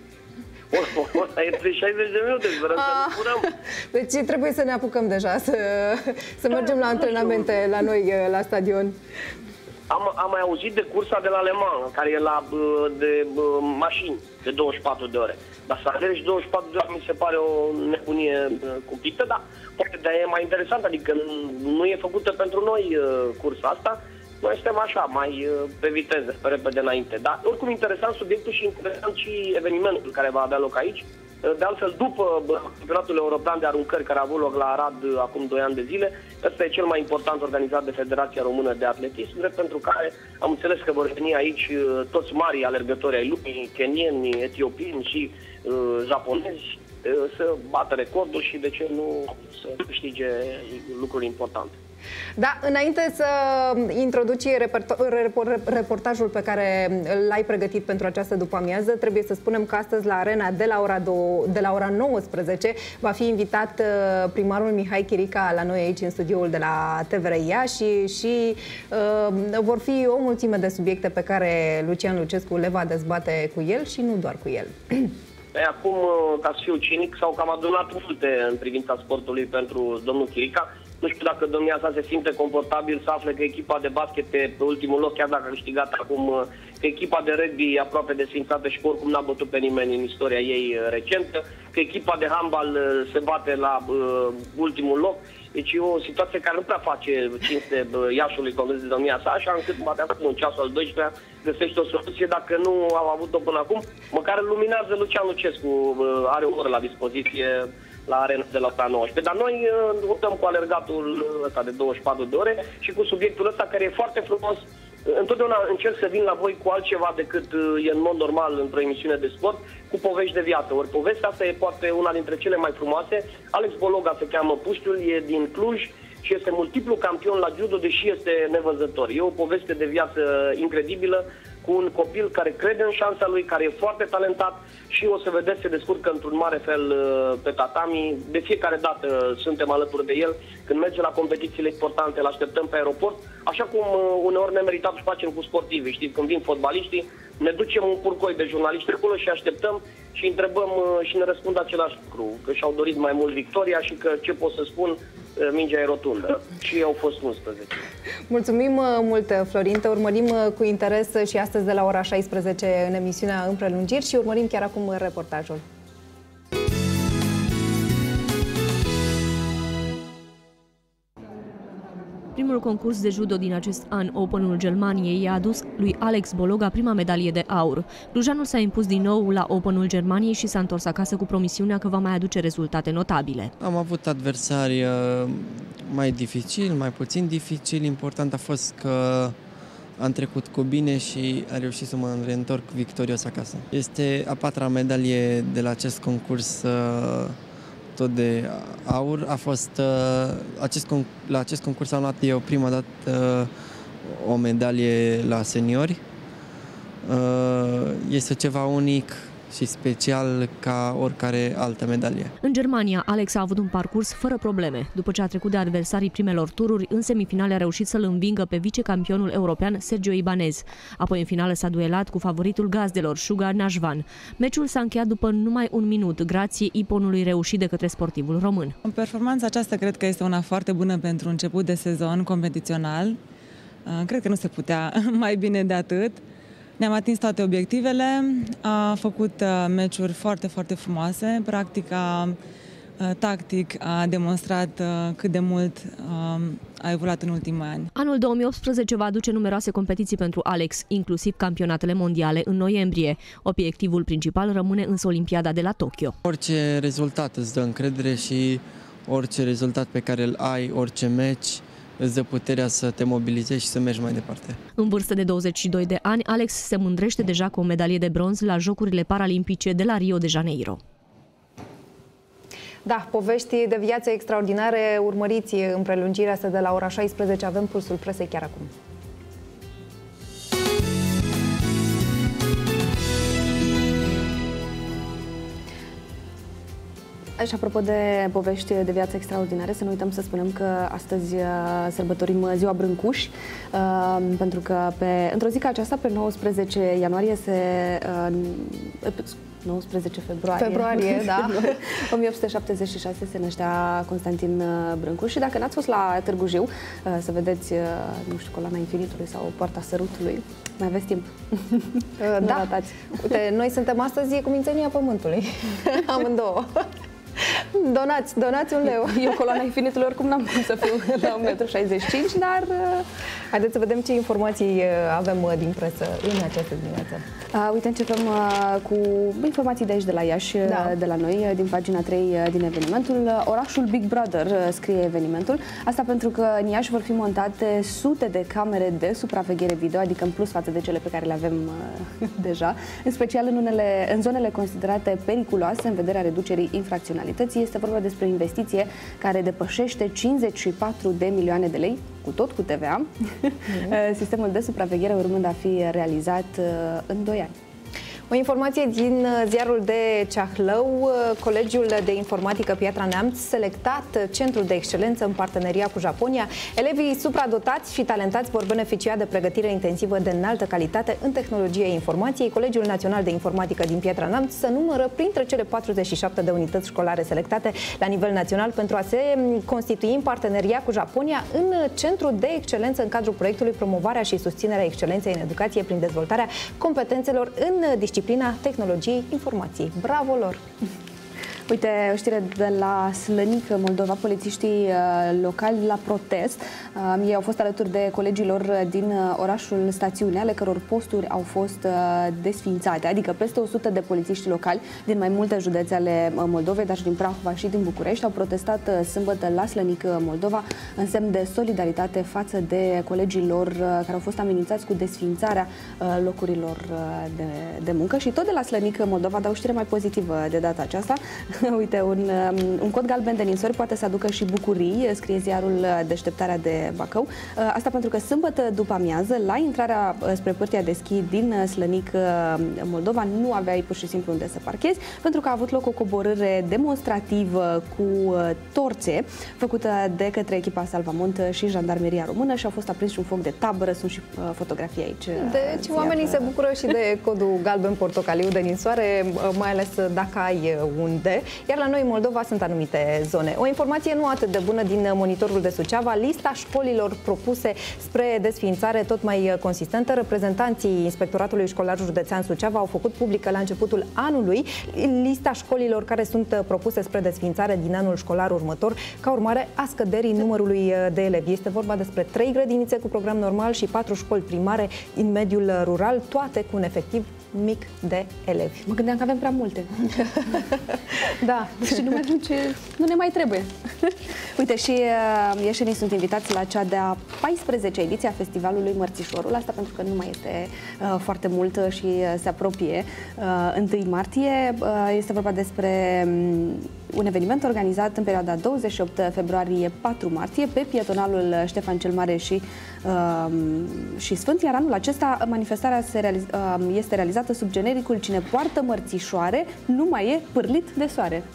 Ora e de șaizeci de minute, sperăm să nu furăm. Deci trebuie să ne apucăm deja, să, să mergem la antrenamente la noi, la stadion. Am, am mai auzit de cursa de la Le Mans, care e la de mașini, de douăzeci și patru de ore. Dar să alergi douăzeci și patru de ore mi se pare o nebunie cumplită, dar poate de-aia e mai interesant, adică nu e făcută pentru noi cursa asta. Noi suntem așa, mai pe viteză, pe repede înainte. Dar oricum interesant subiectul și interesant și evenimentul care va avea loc aici. De altfel, după Campionatul European de Aruncări, care a avut loc la Arad acum doi ani de zile, ăsta e cel mai important organizat de Federația Română de Atletism, drept pentru care am înțeles că vor veni aici toți marii alergători ai lumii, kenieni, etiopieni și uh, japonezi, uh, să bată recorduri și, de ce nu, să câștige lucruri importante. Da, înainte să introduci reportajul pe care l-ai pregătit pentru această după-amiază, trebuie să spunem că astăzi la Arena de la ora, de la ora nouăsprezece va fi invitat primarul Mihai Chirica la noi aici în studioul de la T V R Iași și, și uh, vor fi o mulțime de subiecte pe care Lucian Lucescu le va dezbate cu el și nu doar cu el. Acum, ca să fiu cinic, s-au cam adunat multe în privința sportului pentru domnul Chirica. Nu știu dacă domnia sa se simte confortabil să afle că echipa de basket e pe ultimul loc, chiar dacă a câștigat acum, că echipa de rugby e aproape desfințată și oricum n-a bătut pe nimeni în istoria ei recentă, că echipa de handbal se bate la uh, ultimul loc. Deci e o situație care nu prea face cinste Iașului condus de domnia sa, așa încât poate acum în ceasul al doisprezecelea găsește o soluție. Dacă nu au avut-o până acum, măcar îl luminează Lucian Lucescu, are o oră la dispoziție la Arena de la ora nouăsprezece. Dar noi luptăm cu alergatul ăsta de douăzeci și patru de ore și cu subiectul ăsta care e foarte frumos. Întotdeauna încerc să vin la voi cu altceva decât e în mod normal într-o emisiune de sport, cu povești de viață. Ori povestea asta e poate una dintre cele mai frumoase. Alex Bologa se cheamă puștiul, e din Cluj, și este multiplu campion la judo, deși este nevăzător. E o poveste de viață incredibilă, cu un copil care crede în șansa lui, care e foarte talentat și o să vedeți, se descurcă într-un mare fel pe tatami. De fiecare dată suntem alături de el. Când merge la competițiile importante, îl așteptăm pe aeroport, așa cum uneori nemeritat și facem cu sportivii. Știți, când vin fotbaliștii, ne ducem un purcoi de jurnaliști acolo și așteptăm și întrebăm și ne răspund același lucru, că și-au dorit mai mult victoria și că, ce pot să spun, mingea e rotundă. Și au fost unsprezece. Mulțumim mult, Florin. Te urmărim cu interes și astăzi de la ora șaisprezece în emisiunea În prelungiri și urmărim chiar acum reportajul. Primul concurs de judo din acest an, Openul Germaniei, i-a adus lui Alex Bologa prima medalie de aur. Clujanul s-a impus din nou la Openul Germaniei și s-a întors acasă cu promisiunea că va mai aduce rezultate notabile. Am avut adversari mai dificili, mai puțin dificili. Important a fost că am trecut cu bine și a reușit să mă reîntorc victorios acasă. Este a patra medalie de la acest concurs, tot de aur. A fost, acest, la acest concurs am luat eu prima dată o medalie la seniori. Este ceva unic și special ca oricare altă medalie. În Germania, Alex a avut un parcurs fără probleme. După ce a trecut de adversarii primelor tururi, în semifinale a reușit să-l învingă pe vicecampionul european Sergio Ibanez. Apoi în finală s-a duelat cu favoritul gazdelor, Sugar Najvan. Meciul s-a încheiat după numai un minut, grație iponului reușit de către sportivul român. Performanța aceasta cred că este una foarte bună pentru început de sezon competițional. Cred că nu se putea mai bine de atât. Ne-am atins toate obiectivele, a făcut meciuri foarte, foarte frumoase. Practica, tactic, a demonstrat cât de mult a evoluat în ultimii ani. Anul două mii optsprezece va aduce numeroase competiții pentru Alex, inclusiv campionatele mondiale în noiembrie. Obiectivul principal rămâne însă Olimpiada de la Tokyo. Orice rezultat îți dă încredere și orice rezultat pe care îl ai, orice meci, îți dă puterea să te mobilizezi și să mergi mai departe. În vârstă de douăzeci și doi de ani, Alex se mândrește deja cu o medalie de bronz la Jocurile Paralimpice de la Rio de Janeiro. Da, povești de viață extraordinare urmăriți în prelungirea asta de la ora șaisprezece. Avem pulsul presei chiar acum. Și apropo de povești de viață extraordinare, să nu uităm să spunem că astăzi sărbătorim Ziua Brâncuși, pentru că pe, într-o zi ca aceasta, pe nouăsprezece ianuarie, se... nouăsprezece februarie, februarie da. o mie opt sute șaptezeci și șase se năștea Constantin Brâncuș și dacă n-ați fost la Târgu Jiu să vedeți, nu știu, Coloana Infinitului sau Poarta Sărutului, mai aveți timp. Da, uite, noi suntem astăzi cu Mințenia Pământului, amândouă. Donați, donați un leu. Eu Coloana Infinitului oricum n-am cum să fiu la un metru șaizeci și cinci, dar haideți să vedem ce informații avem din presă în această dimineață. Uh, uite, începem uh, cu informații de aici, de la Iași, da. de la noi, din pagina trei din evenimentul. Orașul Big Brother, scrie evenimentul. Asta pentru că în Iași vor fi montate sute de camere de supraveghere video, adică în plus față de cele pe care le avem uh, deja, în special în, unele, în zonele considerate periculoase în vederea reducerii infracționalității. Este vorba despre o investiție care depășește cincizeci și patru de milioane de lei, cu tot cu T V A, mm-hmm. sistemul de supraveghere urmând a fi realizat în doi ani. O informație din ziarul de Ceahlău, Colegiul de Informatică Piatra Neamț, selectat centrul de excelență în parteneria cu Japonia. Elevii supradotați și talentați vor beneficia de pregătire intensivă de înaltă calitate în tehnologie informației. Colegiul Național de Informatică din Piatra Neamț se numără printre cele patruzeci și șapte de unități școlare selectate la nivel național pentru a se constitui în parteneria cu Japonia în centru de excelență în cadrul proiectului Promovarea și susținerea excelenței în educație prin dezvoltarea competențelor în disciplina tehnologiei informației. Bravo lor! Uite, o știre de la Slănic, Moldova, polițiștii locali la protest. Ei au fost alături de colegilor din orașul Stațiune, ale căror posturi au fost desființate, adică peste o sută de polițiști locali din mai multe județe ale Moldovei, dar și din Prahova și din București, au protestat sâmbătă la Slănic, Moldova, în semn de solidaritate față de colegii lor care au fost amenințați cu desființarea locurilor de, de muncă. Și tot de la Slănic, Moldova, dar o știre mai pozitivă de data aceasta. Uite, un, un cod galben de ninsori poate să aducă și bucurii, scrie ziarul Deșteptarea de Bacău. Asta pentru că sâmbătă după amiază, la intrarea spre Pârtia de Schi din Slănic, Moldova, nu aveai pur și simplu unde să parchezi, pentru că a avut loc o coborâre demonstrativă cu torțe, făcută de către echipa Salvamont și Jandarmeria Română și au fost aprins și un foc de tabără, sunt și fotografii aici. Deci oamenii se bucură și de codul galben-portocaliu de ninsoare, mai ales dacă ai unde. Iar la noi în Moldova sunt anumite zone. O informație nu atât de bună din Monitorul de Suceava, lista școlilor propuse spre desființare tot mai consistentă. Reprezentanții Inspectoratului Școlar Județean Suceava au făcut publică la începutul anului lista școlilor care sunt propuse spre desființare din anul școlar următor, ca urmare a scăderii numărului de elevi. Este vorba despre trei grădinițe cu program normal și patru școli primare din mediul rural, toate cu un efectiv mic de elevi. Mă gândeam că avem prea multe. Da. Și nu, mai ce, nu ne mai trebuie. Uite, și uh, ieșenii sunt invitați la cea de-a paisprezecea ediție a Festivalului Mărțișorul. Asta pentru că nu mai este uh, foarte mult și uh, se apropie uh, întâi martie. Uh, este vorba despre um, un eveniment organizat în perioada douăzeci și opt februarie - patru martie pe pietonalul Ștefan cel Mare și, uh, și Sfânt, iar anul acesta manifestarea se realiz uh, este realizată sub genericul Cine poartă mărțișoare nu mai e pârlit de soare.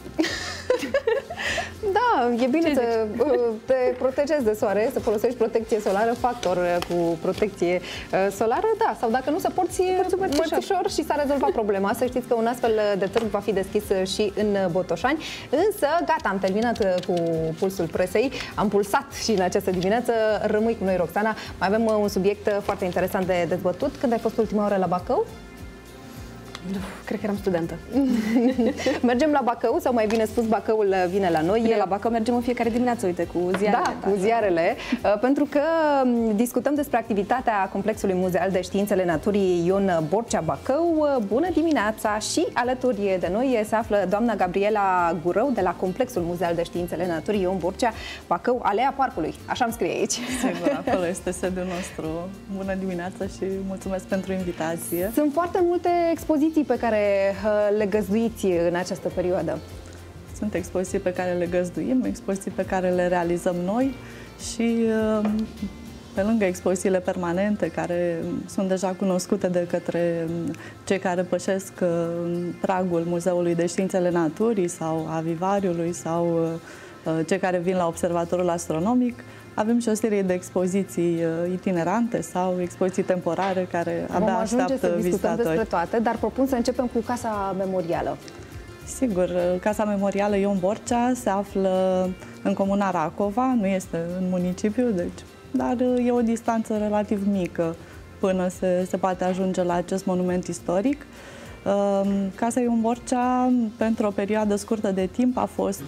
Da, e bine să te protejezi de soare, să folosești protecție solară, factor cu protecție solară, da, sau dacă nu, să porți mărțișor și s-a rezolvat problema. Să știți că un astfel de târg va fi deschis și în Botoșani, însă gata, am terminat cu pulsul presei, am pulsat și în această dimineață. Rămâi cu noi, Roxana, mai avem un subiect foarte interesant de dezbătut. Când ai fost ultima oară la Bacău? Cred că eram studentă. Mergem la Bacău, sau mai bine spus, Bacăul vine la noi. Bine, la Bacău mergem în fiecare dimineață, uite, cu ziarele. Da, cu ziarele, pentru că discutăm despre activitatea Complexului Muzeal de Științele Naturii Ion Borcea Bacău. Bună dimineața! Și alături de noi se află doamna Gabriela Gurău de la Complexul Muzeal de Științele Naturii Ion Borcea Bacău, Alea Parcului. Așa îmi scrie aici. Sigur, acolo este sediul nostru. Bună dimineața și mulțumesc pentru invitație. Sunt foarte multe expoziții pe care le găzduiți în această perioadă. Sunt expoziții pe care le găzduim, expoziții pe care le realizăm noi și pe lângă expozițiile permanente care sunt deja cunoscute de către cei care pășesc pragul Muzeului de Științele Naturii sau a Vivariului sau cei care vin la Observatorul Astronomic, avem și o serie de expoziții itinerante sau expoziții temporare care abia așteaptă vizitatori. Vom ajunge să discutăm despre toate, dar propun să începem cu Casa Memorială. Sigur, Casa Memorială Ion Borcea se află în comuna Racova, nu este în municipiu, deci, dar e o distanță relativ mică până se, se poate ajunge la acest monument istoric. Casa Ion Borcea, pentru o perioadă scurtă de timp, a fost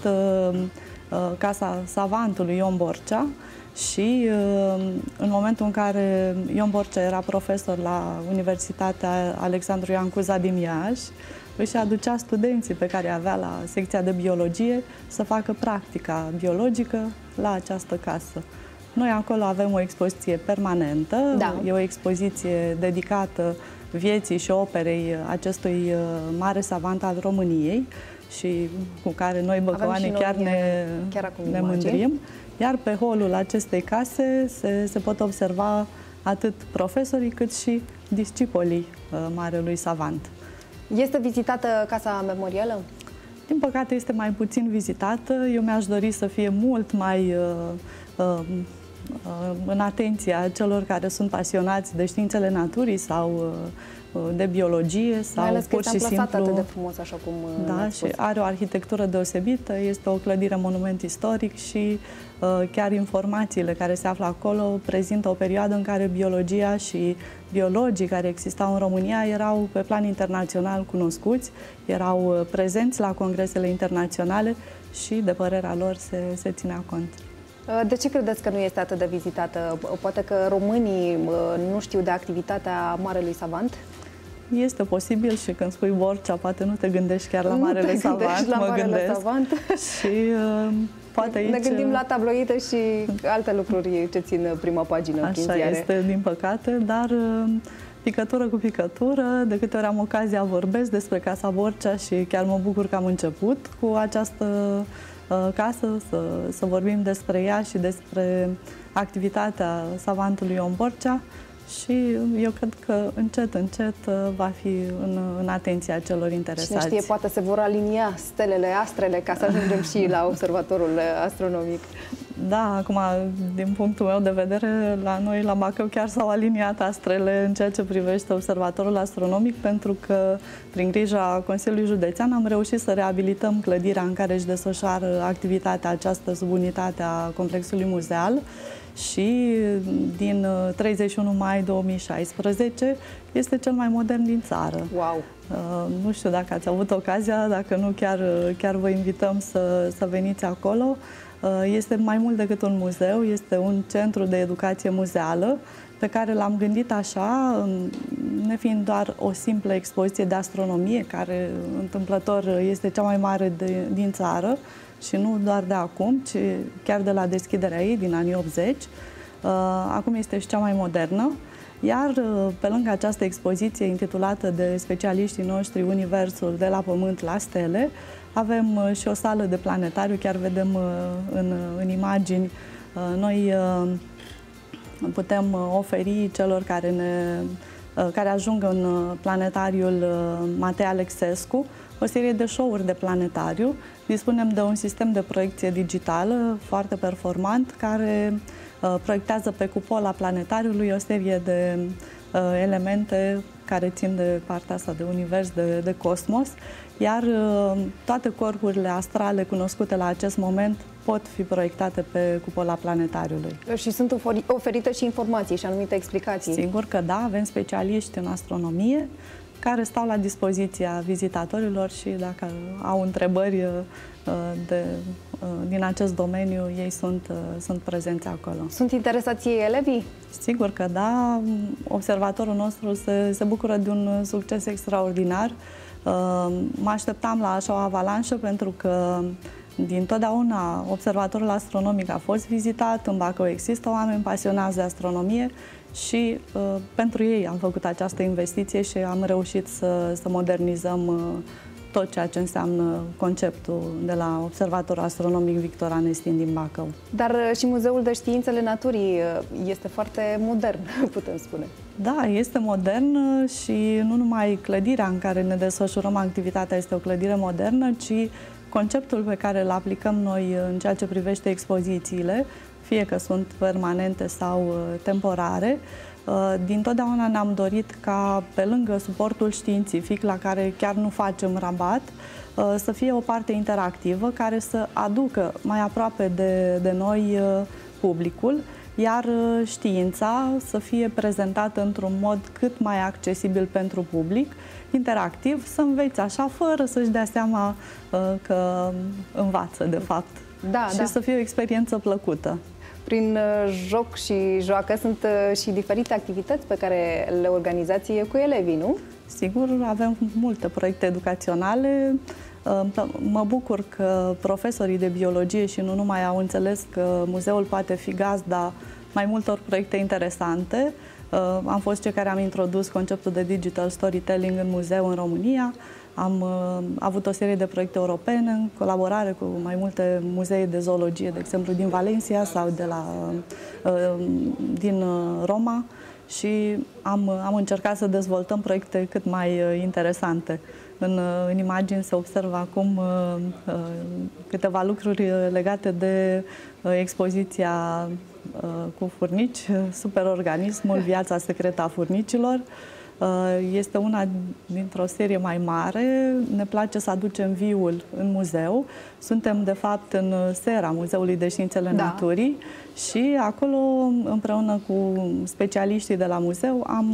Casa Savantului Ion Borcea și în momentul în care Ion Borcea era profesor la Universitatea Alexandru Ioan Cuza din Iași, își aducea studenții pe care avea la secția de biologie să facă practica biologică la această casă. Noi acolo avem o expoziție permanentă, da. E o expoziție dedicată vieții și operei acestui mare savant al României și cu care noi băcăoanii chiar ne, chiar ne mândrim. Iar pe holul acestei case se, se pot observa atât profesorii cât și discipolii uh, marelui savant. Este vizitată Casa Memorială? Din păcate este mai puțin vizitată. Eu mi-aș dori să fie mult mai uh, uh, uh, în atenția celor care sunt pasionați de științele naturii sau uh, de biologie sau mai ales că pur și simplu atât de frumos, așa cum da, și are o arhitectură deosebită, este o clădire monument istoric și uh, chiar informațiile care se află acolo prezintă o perioadă în care biologia și biologii care existau în România erau pe plan internațional cunoscuți, erau prezenți la congresele internaționale și de părerea lor se, se ținea cont. De ce credeți că nu este atât de vizitată? Poate că românii nu știu de activitatea marelui savant? Este posibil și când spui Borcea, poate nu te gândești chiar la marele savant, la mă marele gândesc. savant. Și uh, poate aici... Ne gândim la tabloide și alte lucruri ce țin prima pagină. Așa este, din păcate, dar uh, picătură cu picătură, de câte ori am ocazia vorbesc despre Casa Borcea și chiar mă bucur că am început cu această uh, casă, să, să vorbim despre ea și despre activitatea savantului Ion Borcea și eu cred că încet, încet uh, va fi în, în atenția celor interesați. Cine știe, poate se vor alinia stelele, astrele, ca să ajungem și la observatorul astronomic. Da, acum, din punctul meu de vedere, la noi, la Bacău, chiar s-au aliniat astrele în ceea ce privește observatorul astronomic, pentru că, prin grija Consiliului Județean, am reușit să reabilităm clădirea în care își desfășoară activitatea aceasta sub unitatea complexului muzeal și din treizeci și unu mai două mii șaisprezece este cel mai modern din țară. Wow! Uh, nu știu dacă ați avut ocazia, dacă nu, chiar, chiar vă invităm să, să veniți acolo. Este mai mult decât un muzeu, este un centru de educație muzeală pe care l-am gândit așa, nefiind doar o simplă expoziție de astronomie, care întâmplător este cea mai mare de, din țară și nu doar de acum, ci chiar de la deschiderea ei din anii optzeci. Acum este și cea mai modernă. Iar pe lângă această expoziție intitulată de specialiștii noștri Universul de la Pământ la Stele, avem și o sală de planetariu, chiar vedem în, în imagini. Noi putem oferi celor care, ne, care ajung în planetariul Matei Alexescu o serie de show-uri de planetariu. Dispunem de un sistem de proiecție digitală foarte performant care proiectează pe cupola planetariului o serie de elemente care țin de partea asta de univers, de, de cosmos, iar toate corpurile astrale cunoscute la acest moment pot fi proiectate pe cupola planetariului. Și sunt oferite și informații și anumite explicații. Sigur că da, avem specialiști în astronomie care stau la dispoziția vizitatorilor și dacă au întrebări de, din acest domeniu, ei sunt, sunt prezenți acolo. Sunt interesați elevii? Sigur că da. Observatorul nostru se, se bucură de un succes extraordinar. Mă așteptam la așa o avalanșă pentru că din totdeauna observatorul astronomic a fost vizitat, în Bacău există oameni pasionați de astronomie și uh, pentru ei am făcut această investiție și am reușit să, să modernizăm uh, tot ceea ce înseamnă conceptul de la Observatorul Astronomic Victor Anestin din Bacău. Dar uh, și Muzeul de Științele Naturii uh, este foarte modern, putem spune. Da, este modern și nu numai clădirea în care ne desfășurăm activitatea este o clădire modernă, ci conceptul pe care îl aplicăm noi în ceea ce privește expozițiile, fie că sunt permanente sau temporare, din totdeauna ne-am dorit ca, pe lângă suportul științific, la care chiar nu facem rabat, să fie o parte interactivă care să aducă mai aproape de, de noi publicul, iar știința să fie prezentată într-un mod cât mai accesibil pentru public, interactiv, să înveți așa, fără să-și dea seama uh, că învață, de fapt. Da, și da. să fie o experiență plăcută. Prin uh, joc și joacă sunt uh, și diferite activități pe care le organizați cu elevii, nu? Sigur, avem multe proiecte educaționale. Uh, mă bucur că profesorii de biologie și nu numai au înțeles că muzeul poate fi gazda mai multor proiecte interesante. Uh, am fost cei care am introdus conceptul de digital storytelling în muzeu în România. Am uh, avut o serie de proiecte europene în colaborare cu mai multe muzee de zoologie, de exemplu din Valencia sau de la, uh, din uh, Roma și am, uh, am încercat să dezvoltăm proiecte cât mai uh, interesante. În, uh, în imagini se observă acum uh, uh, câteva lucruri legate de uh, expoziția cu furnici, superorganismul, viața secretă a furnicilor. Este una dintr-o serie mai mare. Ne place să aducem viul în muzeu. Suntem, de fapt, în sera Muzeului de Științele da. Naturii și acolo, împreună cu specialiștii de la muzeu, am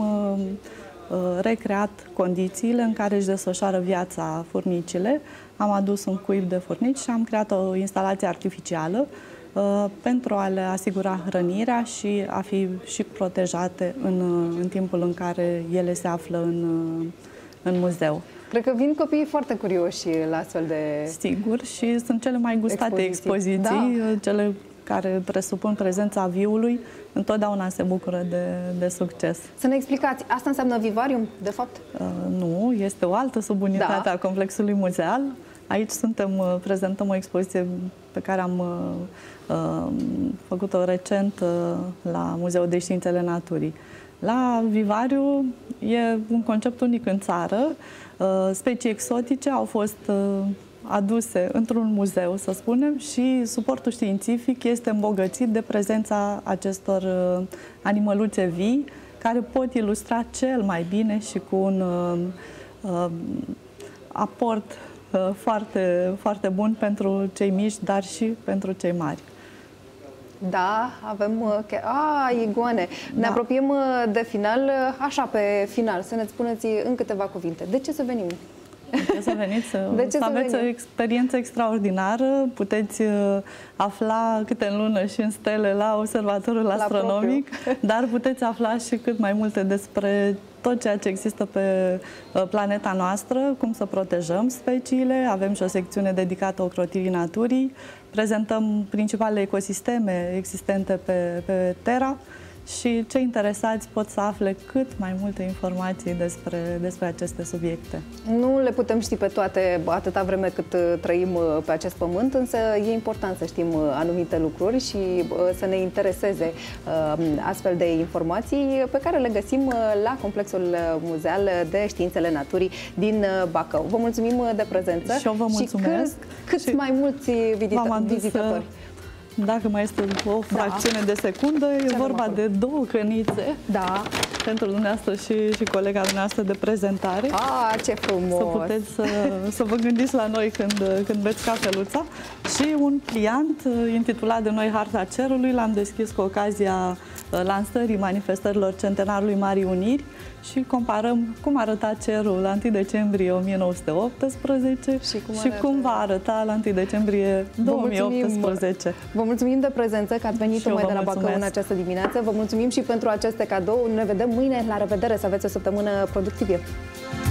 recreat condițiile în care își desfășoară viața furnicile. Am adus un cuib de furnici și am creat o instalație artificială pentru a le asigura hrănirea și a fi și protejate în, în timpul în care ele se află în, în muzeu. Cred că vin copiii foarte curioși la astfel de Sigur, și sunt cele mai gustate expoziții, expoziții da. cele care presupun prezența viului, întotdeauna se bucură de, de succes. Să ne explicați, asta înseamnă vivarium, de fapt? Uh, nu, este o altă subunitate da. a complexului muzeal. Aici suntem, prezentăm o expoziție pe care am uh, făcut-o recent uh, la Muzeul de Științele Naturii. La vivariu e un concept unic în țară. Uh, specii exotice au fost uh, aduse într-un muzeu, să spunem, și suportul științific este îmbogățit de prezența acestor uh, animăluțe vii, care pot ilustra cel mai bine și cu un uh, uh, aport uh, foarte, foarte bun pentru cei mici, dar și pentru cei mari. Da, avem... A, iguane! Ne da. apropiem de final, așa pe final, să ne spuneți în câteva cuvinte. De ce să venim? De ce să veniți? De ce să aveți venim? o experiență extraordinară, puteți uh, afla câte în lună și în stele la observatorul la astronomic, propriu. Dar puteți afla și cât mai multe despre tot ceea ce există pe uh, planeta noastră, cum să protejăm speciile. Avem și o secțiune dedicată ocrotirii naturii, prezentăm principalele ecosisteme existente pe, pe Terra, și cei interesați pot să afle cât mai multe informații despre, despre aceste subiecte. Nu le putem ști pe toate atâta vreme cât trăim pe acest pământ, însă e important să știm anumite lucruri și să ne intereseze astfel de informații pe care le găsim la Complexul Muzeal de Științele Naturii din Bacău. Vă mulțumim de prezență și eu vă mulțumesc. Și cât, cât mai mulți vizitatori. Dacă mai este o fracțiune da. de secundă, e Ce vorba de două cănițe da. pentru dumneavoastră și, și colega dumneavoastră de prezentare. Ah, ce frumos! Să puteți să, să vă gândiți la noi când, când beți cafeluța. Și un pliant intitulat de noi Harta Cerului, l-am deschis cu ocazia lansării manifestărilor centenarului Marii Uniri și comparăm cum arăta cerul la întâi decembrie o mie nouă sute optsprezece și cum, și cum va arăta la întâi decembrie două mii optsprezece. Vă mulțumim de prezență, că ați venit mai de la Bacău în această dimineață. Vă mulțumim și pentru aceste cadouri. Ne vedem mâine. La revedere, să aveți o săptămână productivă!